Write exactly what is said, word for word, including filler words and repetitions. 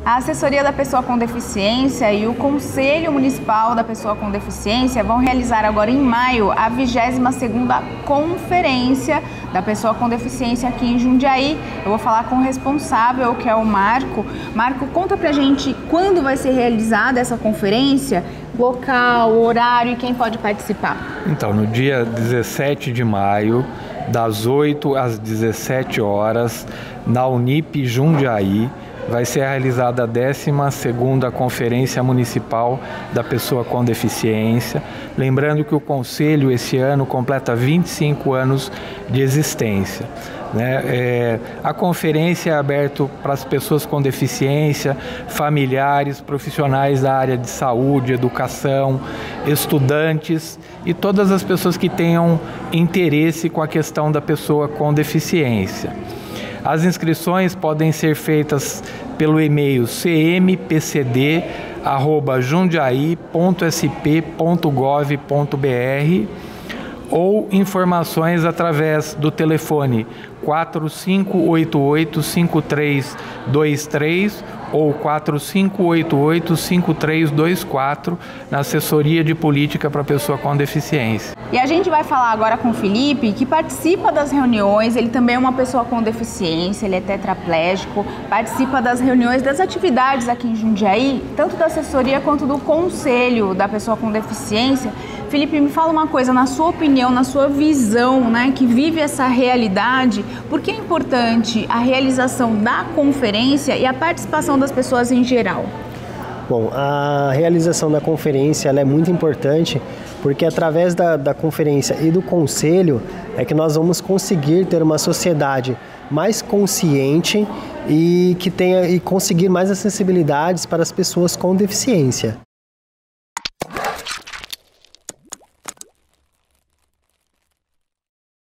A Assessoria da Pessoa com Deficiência e o Conselho Municipal da Pessoa com Deficiência vão realizar agora em maio a vigésima segunda Conferência da Pessoa com Deficiência aqui em Jundiaí. Eu vou falar com o responsável, que é o Marco. Marco, conta pra gente quando vai ser realizada essa conferência, local, horário e quem pode participar. Então, no dia dezessete de maio, das oito às dezessete horas, na Unip Jundiaí, vai ser realizada a décima segunda Conferência Municipal da Pessoa com Deficiência. Lembrando que o Conselho, esse ano, completa vinte e cinco anos de existência. Né? É, a conferência é aberta para as pessoas com deficiência, familiares, profissionais da área de saúde, educação, estudantes e todas as pessoas que tenham interesse com a questão da pessoa com deficiência. As inscrições podem ser feitas pelo e-mail c m p c d arroba jundiaí ponto s p ponto gov ponto b r ou informações através do telefone quatro cinco oito oito, cinco três dois três ou quatro cinco oito oito, cinco três dois quatro na Assessoria de Política para a Pessoa com Deficiência. E a gente vai falar agora com o Felipe, que participa das reuniões. Ele também é uma pessoa com deficiência, ele é tetraplégico, participa das reuniões, das atividades aqui em Jundiaí, tanto da assessoria quanto do Conselho da Pessoa com Deficiência. Felipe, me fala uma coisa, na sua opinião, na sua visão, né, que vive essa realidade, por que é importante a realização da conferência e a participação das pessoas em geral? Bom, a realização da conferência ela é muito importante porque através da, da conferência e do conselho é que nós vamos conseguir ter uma sociedade mais consciente e que tenha e conseguir mais acessibilidades para as pessoas com deficiência.